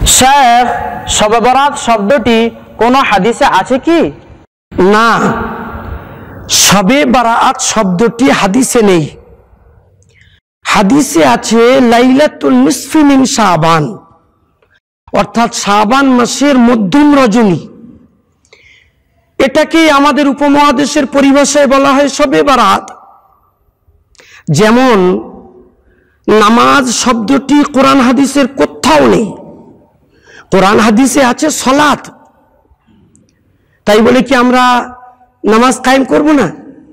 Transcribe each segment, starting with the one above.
শেখ, শবে বরাত শব্দটি কোন হাদিসে আছে কি? না, শবে বারাত শব্দটি হাদিসে নেই। হাদিসে আছে লাইলাতুল নিসফি মিন শাবান, অর্থাৎ শাবান মাসের মধ্যম রজনী। এটাকে আমাদের উপমহাদেশের পরিভাষায় বলা হয় শবে বারাত। যেমন নামাজ শব্দটি কোরআন হাদিসের কোথাও নেই। কোরআন হাদিসে আছে সলাত, তাই বলে কি আমরা নামাজ কায়েম করব না?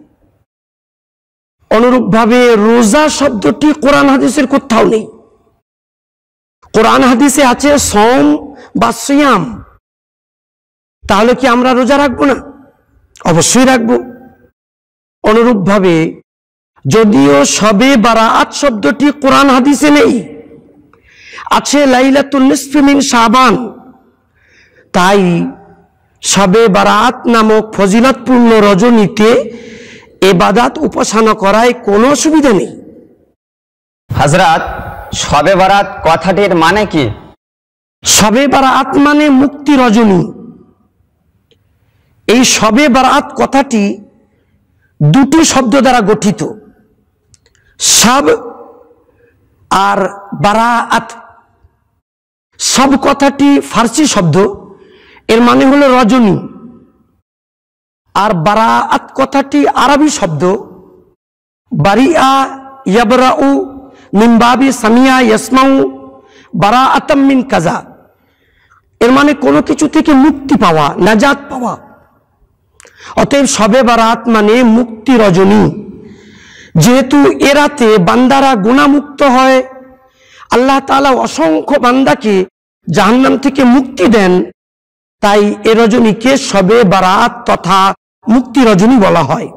অনুরূপভাবে রোজা শব্দটি কোরআন হাদিসের কোথাও নেই। কোরআন হাদিসে আছে সওম বা সিয়াম, তাহলে কি আমরা রোজা রাখবো না? অবশ্যই রাখবো। অনুরূপভাবে যদিও শবে বারাত শব্দটি কোরআন হাদিসে নেই, আছে লাইলাতুল নিসফি মিন শাবান, তাই শবে বারাত নামক ফজিলতপূর্ণ রজনীতে ইবাদত উপাসনা করায় কোনো অসুবিধা নেই। হযরত, শবে বরাত কথাটির মানে কি? শবে বারাত মানে মুক্তি রজনী। এই শবে বারাত কথাটি দুটি শব্দ দ্বারা গঠিত, শব আর বারাত। শব কথাটি ফার্সি শব্দ, এর মানে হলো রজনী। আর বারাত কথাটি আরবি শব্দ, বারিআ ইয়াবরাউ মিন বাবি সামিয়া ইয়াসমাউ বারাআতাম মিন কাযা। এর মানে কোনো কিছু থেকে মুক্তি পাওয়া, নাজাত পাওয়া। অতএব শবে বারাত মানে মুক্তি রজনী। যেহেতু এ রাতে বান্দারা গুনাহমুক্ত হয়, আল্লাহ তাআলা অসংখ্য বান্দাকে জাহান্নাম থেকে মুক্তি দেন, তাই এ রজনীকে শবে বারাত তথা মুক্তি রজনী বলা হয়।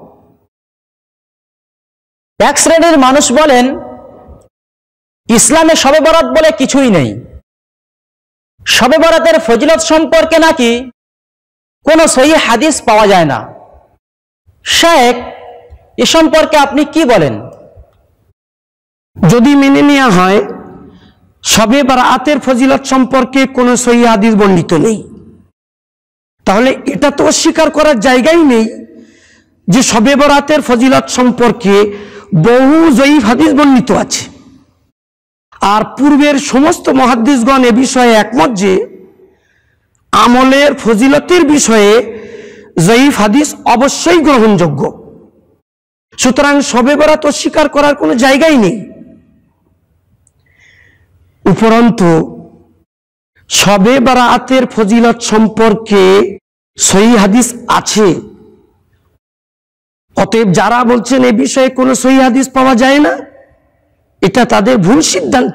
এক শ্রেণীর মানুষ বলেন ইসলামে শবে বরাত বলে কিছুই নেই। শবে বরাতের ফজিলত সম্পর্কে নাকি কোনো সহিহ হাদিস পাওয়া যায় না। শেখ, এ সম্পর্কে আপনি কি বলেন? যদি মেনে নেওয়া হয় শবে বারাতের ফজিলত সম্পর্কে কোনো সহিহ হাদিস বর্ণিত নেই, তাহলে এটা তো অস্বীকার করার জায়গাই নেই যে শবে বরাতের ফজিলত সম্পর্কে বহু জয়ীফ হাদিস বর্ণিত আছে। আর পূর্বের সমস্ত মুহাদ্দিসগণ এ বিষয়ে একমত যে আমলের ফজিলতের বিষয়ে জয়ীফ হাদিস অবশ্যই গ্রহণযোগ্য। সুতরাং শবে বরাত অস্বীকার করার কোনো জায়গাই নেই। উপরন্তু শবে বারাতের ফজিলত সম্পর্কে সহিহ হাদিস আছে। অতএব যারা বলছেন এ বিষয়ে কোনো সহিহ হাদিস পাওয়া যায় না, এটা তাদের ভুল সিদ্ধান্ত।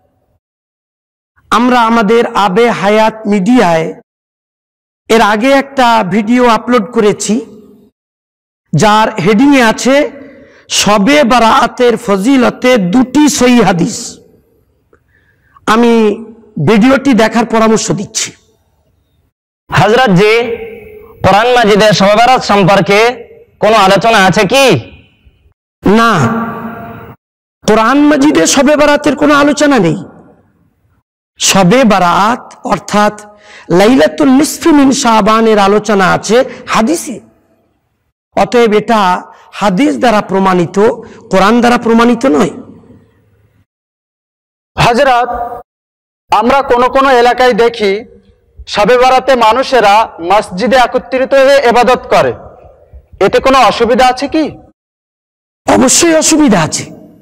আমরা আমাদের আবে হায়াত মিডিয়ায় এর আগে একটা ভিডিও আপলোড করেছি, যার হেডিংয়ে আছে শবে বারাতের ফজিলতে দুটি সহিহ হাদিস। আমি ভিডিওটি দেখার পরামর্শ দিচ্ছি। হযরত জি, কোরআন মাজিদে শবে বরাত সম্পর্কে কোনো আলোচনা আছে কি? না, কোরআন মাজিদে শবে বারাতের কোনো আলোচনা নেই। শবে বারাত অর্থাৎ লাইলাতুল নিসফি মিন শাবানের আলোচনা আছে হাদিসে। অতএব এটা হাদিস দ্বারা প্রমাণিত, কোরআন দ্বারা প্রমাণিত নয়। হযরত, আমরা কোন এলাকায় দেখি শবে বরাতে মানুষেরা মসজিদে একত্রিত হয়ে ইবাদত করে, এতে কোনো অসুবিধা আছে কি? অবশ্যই অসুবিধা আছে।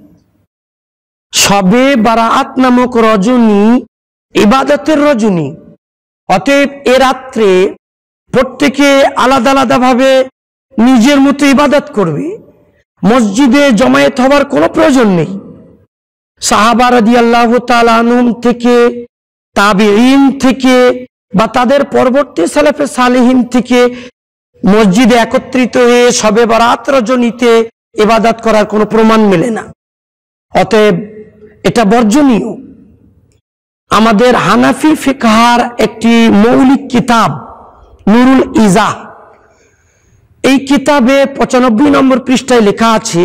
শবে বারাত নামক রজনী ইবাদতের রজনী। অতএব এ রাত্রে প্রত্যেকে আলাদা আলাদা ভাবে নিজের মতো ইবাদত করবে, মসজিদে জমায়েত হবার কোনো প্রয়োজন নেই। সাহাবা রাদিয়াল্লাহু তাআলা আনহুম থেকে, তাবেঈন থেকে বা তাদের পরবর্তী সালেফে সালেহিন থেকে মসজিদে একত্রিত হয়ে শবে বরাত রজনীতে ইবাদত করার কোনো প্রমাণ মেলে না। অতএব এটা বর্জনীয়। আমাদের হানাফি ফিকহার একটি মৌলিক কিতাব নুরুল ইজাহ, এই কিতাবে 95 নম্বর পৃষ্ঠায় লেখা আছে,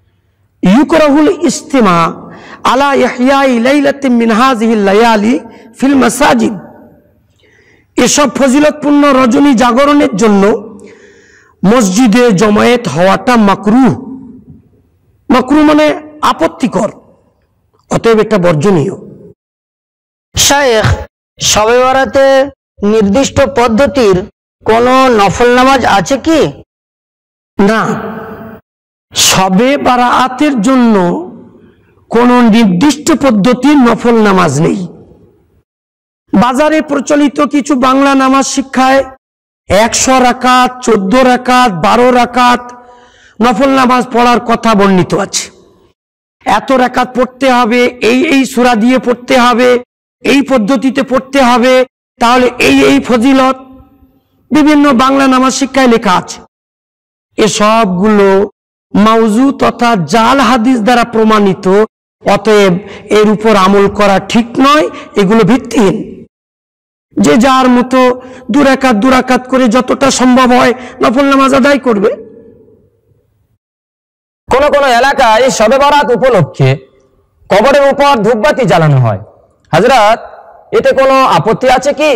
ইউকরাহুল ইস্তিমা আলা ইহয়াই লাইলাতিন মিন হাযিহিল লায়ালি ফিল মাসাজিদ, এসব ফজিলতপূর্ণ রজনী জাগরণের জন্য মসজিদে জমায়েত হওয়াটা মাকরুহ। মাকরুহ মানে আপত্তিকর, অতএব এটা বর্জনীয়। শায়েখ, শবে বরাতে নির্দিষ্ট পদ্ধতির কোনো নফল নামাজ আছে কি? না, শবে বারাতের জন্য কোনো নির্দিষ্ট পদ্ধতির নফল নামাজ নেই। বাজারে প্রচলিত কিছু বাংলা নামাজ শিক্ষায় 100 রাকাত, 14 রাকাত, 12 রাকাত নফল নামাজ পড়ার কথা বর্ণিত আছে। এত রাকাত পড়তে হবে, এই সূরা দিয়ে পড়তে হবে, এই পদ্ধতিতে পড়তে হবে, তাহলে এই ফজিলত বিভিন্ন বাংলা নামাজ শিক্ষায় লেখা আছে। এসবগুলো মাউজু তথা জাল হাদিস দ্বারা প্রমাণিত, অতএব এর উপর আমল করা ঠিক নয়, এগুলো ভিত্তিহীন। যে যার মতো 2 রাকাত করে যতটা সম্ভব হয় নফল নামাজ আদায় করবে। কোন কোন এলাকায় শবে বরাত উপলক্ষে কবরের উপর ধূপবাতি জ্বালানো হয়। হযরত, এতে কোনো আপত্তি আছে কি?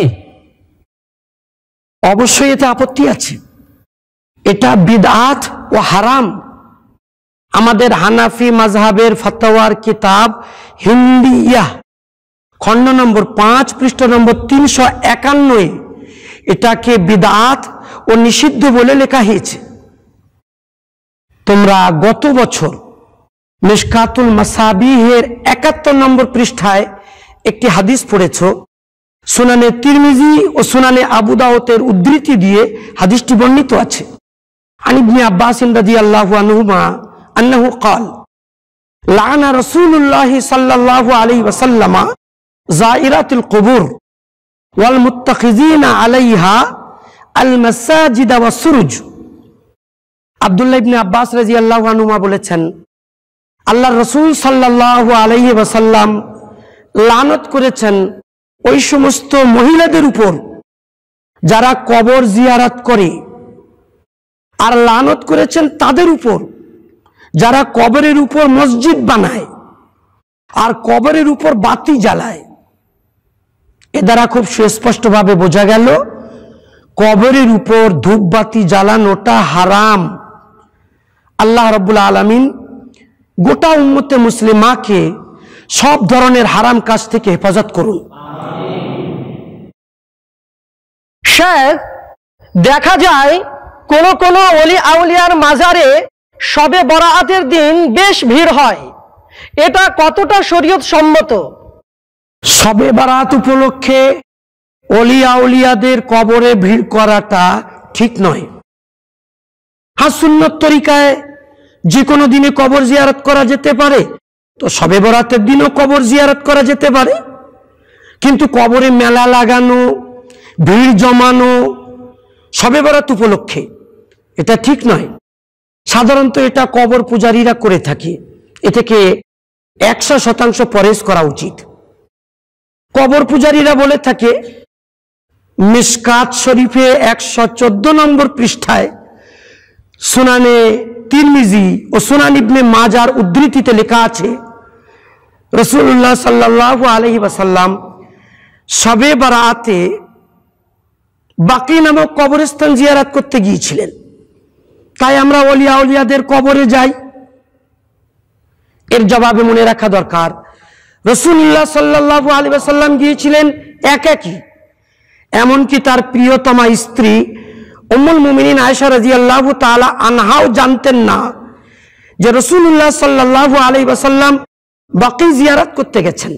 অবশ্যই এতে আপত্তি আছে। এটা বিদআত ও হারাম। আমাদের হানাফি মাযহাবের ফতোয়ার কিতাব হিন্দিয়াহ খণ্ড নম্বর 5 পৃষ্ঠা নম্বর 351 এটাকে বিদআত ও নিষিদ্ধ বলে লেখা হয়েছে। তোমরা গত বছর মিশকাতুল মাসাবিহের 71 নম্বর পৃষ্ঠায় একটি হাদিস পড়েছ। সুনানে তিরমিজি ও সুনানে আবু দাউদের উদ্ধৃতি দিয়ে হাদিসটি বর্ণিত আছে। আন ইবনে আব্বাস রাদিয়াল্লাহু আনহুমা আন্নাহু قال لعن رسول الله صلى الله عليه وسلم زائرات القبور والمتخذين عليها المساجد والسرج। আব্দুল্লাহ ইবনে আব্বাস রাদিয়াল্লাহু আনহুমা বলেছেন, আল্লাহর রাসূল সাল্লাল্লাহু আলাইহি ওয়াসাল্লাম লানত করেছেন ওই সমস্ত মহিলাদের উপর যারা কবর জিয়ারত করে, আর লানত করেছেন তাদের উপর যারা কবরের উপর মসজিদ বানায় আর কবরের উপর বাতি জ্বালায়। এ দ্বারা খুব সুস্পষ্টভাবে বোঝা গেল কবরের উপর ধূপবাতি জ্বালানোটা হারাম। আল্লাহ রাব্বুল আলামিন গোটা উম্মতে মুসলিমাকে সব ধরনের হারাম কাজ থেকে হেফাজত করুন। শেখ, দেখা যায় কোন কোন ওলি আউলিয়ার মাজারে শবে বরাতের দিন বেশ ভিড় হয়, এটা কতটা শরীয়ত সম্মত? শবে বারাত উপলক্ষে ওলি আউলিয়াদের কবরে ভিড় করাটা ঠিক নয়। হ্যাঁ, সুন্নত তরিকায় যে কোনো দিনে কবর জিয়ারত করা যেতে পারে, তো শবে বরাতের দিনও কবর জিয়ারত করা যেতে পারে, কিন্তু কবরে মেলা লাগানো, ভিড় জমানো শবে বরাত উপলক্ষে এটা ঠিক নয়। সাধারণত এটা কবর পূজারীরা করে থাকে, এ থেকে 100% পরেজ করা উচিত। কবর পূজারীরা বলে থাকে, মিশকাত শরীফে 114 নম্বর পৃষ্ঠায় সুনানে তিরমিজি ও সুনান ইবনে মাজার উদ্ধৃতিতে লেখা আছে, রাসূলুল্লাহ সাল্লাল্লাহু আলাইহি ওয়াসাল্লাম শবে বারাতে বাকি নামক কবরস্থান জিয়ারত করতে গিয়েছিলেন। তাই আমরা ওলি আউলিয়াদের কবরে যাই। এর জবাবে মনে রাখা দরকার, রাসূলুল্লাহ সাল্লাল্লাহু আলাইহি ওয়াসাল্লাম গিয়েছিলেন একাকী। এমনকি তার প্রিয়তমা স্ত্রী উম্মুল মুমিনিন আয়েশা রাদিয়াল্লাহু তাআলা আনহাও জানতেন না যে রাসূলুল্লাহ সাল্লাল্লাহু আলাইহি ওয়াসাল্লাম বাকি জিয়ারত করতে গেছেন।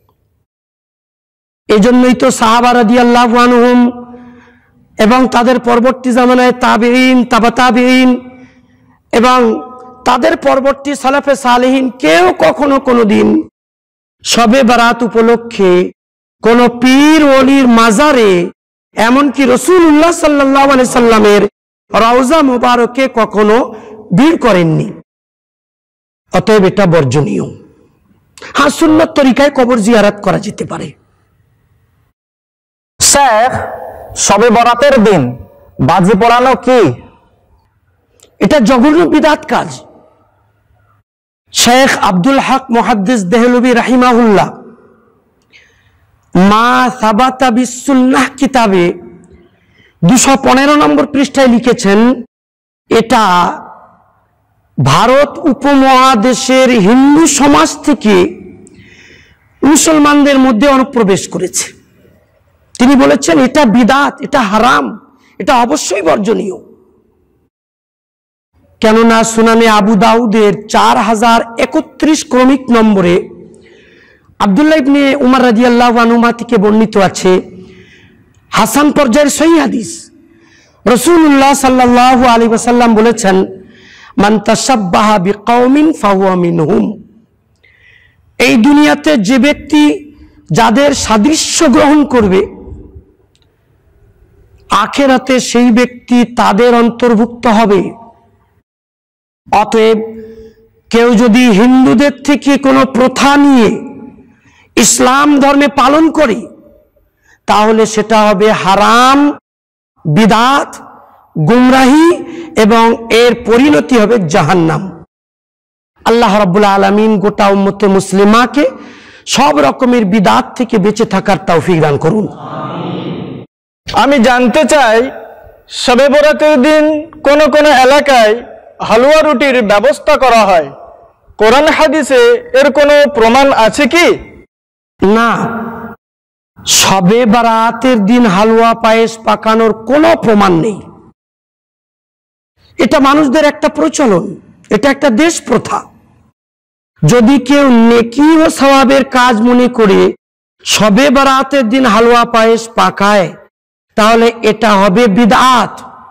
এজন্যই তো সাহাবা রাদিয়াল্লাহু আনহুম এবং তাদের পরবর্তী জামানায় তাবেঈন, তাবা তাবেঈন এবং তাদের পরবর্তী সালাফে সালেহিন কেউ কখনো কোনোদিন শবে বারাত উপলক্ষে কোন পীর ওলির মাজারে, এমনকি রাসূলুল্লাহ সাল্লাল্লাহু আলাইহি সাল্লামের রওজা মুবারকে কখনো ভিড় করেননি। অতএব এটা বর্জনীয়। হ্যাঁ, সুন্নত তরিকায় কবর জিয়ারত করা যেতে পারে। শেখ, শবে বরাতের দিন বাজি পোড়ানো কি? এটা জঘন্য বিদআত কাজ। শেখ আব্দুল হক মুহাদ্দিস দেহলভী রাহিমাহুল্লাহ মা সাবাতা বিসুন্নাহ কিতাবে 215 নম্বর পৃষ্ঠায় লিখেছেন, এটা ভারত উপমহাদেশের হিন্দু সমাজ থেকে মুসলমানদের মধ্যে অনুপ্রবেশ করেছে। তিনি বলেছেন এটা বিদআত, এটা হারাম, এটা অবশ্যই বর্জনীয়। কেননা সুনানে আবু দাউদের 4031 ক্রমিক নম্বরে আব্দুল্লাহ ইবনে উমর রাদিয়াল্লাহু আনহুমা থেকে বর্ণিত আছে, হাসান পর্যায়ের সহিহ হাদিস, রাসূলুল্লাহ সাল্লাল্লাহু আলাইহি ওয়াসাল্লাম বলেছেন, মান তাশাব্বাহা বিকওমিন ফাহুয়া মিনহুম। এই দুনিয়াতে যে ব্যক্তি যাদের সাদৃশ্য গ্রহণ করবে, আখিরাতে সেই ব্যক্তি তাদের অন্তর্ভুক্ত হবে। অতএব কেউ যদি হিন্দুদের থেকে কোনো প্রথা নিয়ে ইসলাম ধর্মে পালন করে, তাহলে সেটা হবে হারাম, বিদআত, গুমরাহি এবং এর পরিণতি হবে জাহান্নাম। আল্লাহ রাব্বুল আলামিন গোটা উম্মতে মুসলিমাকে সব রকমের বিদআত থেকে বেঁচে থাকার তৌফিক দান করুন। আমি জানতে চাই, শবে বরাতের দিন কোন কোন এলাকায় হালুয়া রুটির ব্যবস্থা করা হয়, কোরআন হাদিসে এর কোনো প্রমাণ আছে কি? না, শবে বারাতের দিন হালুয়া পায়েস পাকানোর কোনো প্রমাণ নেই। এটা মানুষদের একটা প্রচলন, এটা একটা দেশ প্রথা। যদি কেউ নেকি ও সওয়াবের কাজ মনে করে শবে বারাতের দিন হালুয়া পায়েস পাকায়, তাহলে এটা হবে বিদআত।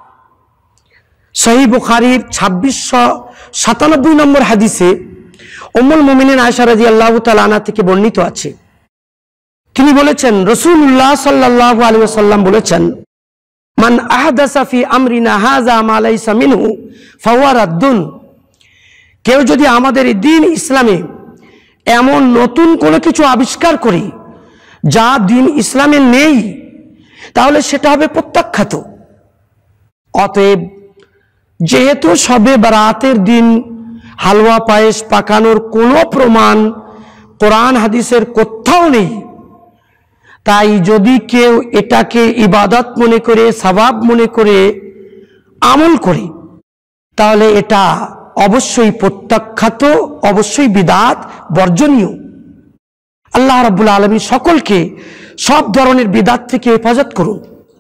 সহিহ বুখারীর 2697 নম্বর হাদিসে উম্মুল মুমিনিন আয়েশা রাদিয়াল্লাহু তাআলা আনহা থেকে বর্ণিত আছে, তিনি বলেছেন, রাসূলুল্লাহ সাল্লাল্লাহু আলাইহি ওয়াসাল্লাম বলেছেন, মান আহদাসা ফি আমরিনা হাযা মা লাইসা মিনহু ফাহুয়া রাদ্দুন। কেউ যদি আমাদের এই দ্বীন ইসলামে এমন নতুন কোনো কিছু আবিষ্কার করে যা দ্বীন ইসলামে নেই, তাহলে সেটা হবে প্রত্যাখ্যাত। অতএব যেহেতু শবে বারাতের দিন হালুয়া পায়েস পাকানোর কোনো প্রমাণ কোরআন হাদিসের কোথাও নেই, তাই যদি কেউ এটাকে ইবাদত মনে করে, সওয়াব মনে করে আমল করে, তাহলে এটা অবশ্যই প্রত্যাখ্যাত, অবশ্যই বিদআত, বর্জনীয়। আল্লাহ রাব্বুল আলামিন সকলকে সব ধরনের বিদআত থেকে হেফাজত করুন।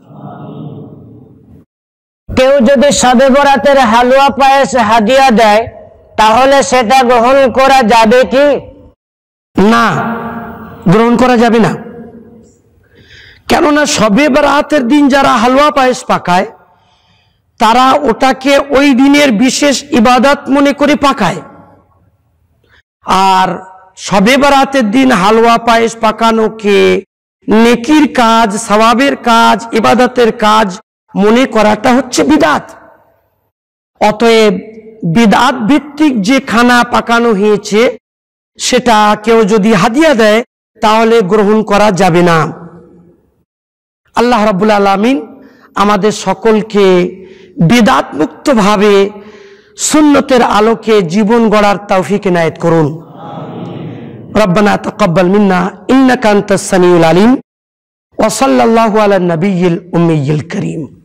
কেউ যদি শবে বরাতের হালুয়া পায়েস হাদিয়া দেয়, তাহলে সেটা গ্রহণ করা যাবে কি? না, গ্রহণ করা যাবে না। কেননা শবে বরাতের দিন যারা হালুয়া পায়েস পাকায়, তারা ওটাকে ওই দিনের বিশেষ ইবাদত মনে করে পাকায়। আর শবে বরাতের দিন হালুয়া পায়েস পাকানোকে নেকির কাজ, সওয়াবের কাজ, ইবাদতের কাজ মনে করাটা হচ্ছে বিদআত। অতএব বিদআত ভিত্তিক যে খানা পাকানো হয়েছে, সেটা কেউ যদি হাদিয়া দেয়, তাহলে গ্রহণ করা যাবে না। আল্লাহ রাব্বুল আলামিন আমাদের সকলকে বিদআত মুক্ত ভাবে সুন্নতের আলোকে জীবন গড়ার তৌফিক এনায়েত করুন। রব্বানা তাকাব্বাল মিন্না ইন্নাকা আনতাস সামিউল আলিম ওয়া সাল্লাল্লাহু আলা নবিয়্যিল উম্মিয়্যিল কারীম।